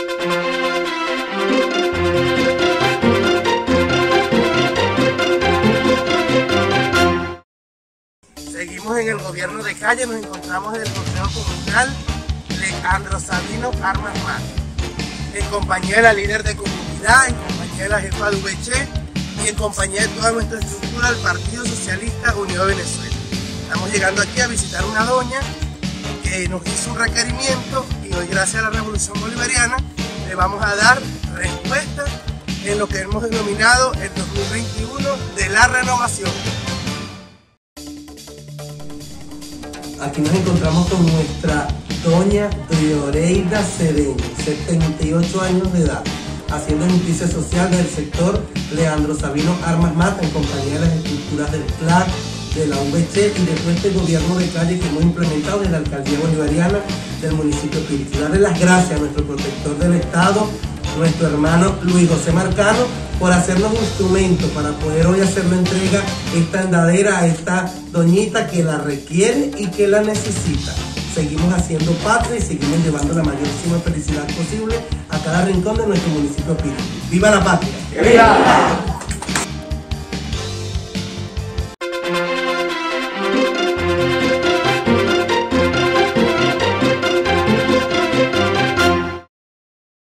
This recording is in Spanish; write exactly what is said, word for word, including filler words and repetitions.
Seguimos en el gobierno de calle, nos encontramos en el Consejo Comunal Leandro Sabino Armas Mata, en compañía de la líder de comunidad, en compañía de la jefa de U V C y en compañía de toda nuestra estructura del Partido Socialista Unido de Venezuela. Estamos llegando aquí a visitar una doña que nos hizo un requerimiento y hoy, gracias a la Revolución Bolivariana, le vamos a dar respuesta en lo que hemos denominado el dos mil veintiuno de la renovación. Aquí nos encontramos con nuestra doña Drioreida Cedeño, setenta y ocho años de edad, haciendo justicia social del sector Leandro Sabino Armas Mata, en compañía de las estructuras del C L A C, de la U V C y de todo este gobierno de calle que hemos implementado desde la Alcaldía Bolivariana del municipio de Píritu. Darle las gracias a nuestro protector del Estado, nuestro hermano Luis José Marcano, por hacernos instrumentos para poder hoy hacerle entrega esta andadera a esta doñita que la requiere y que la necesita. Seguimos haciendo patria y seguimos llevando la mayorísima felicidad posible a cada rincón de nuestro municipio de Píritu. ¡Viva la patria! ¡Viva!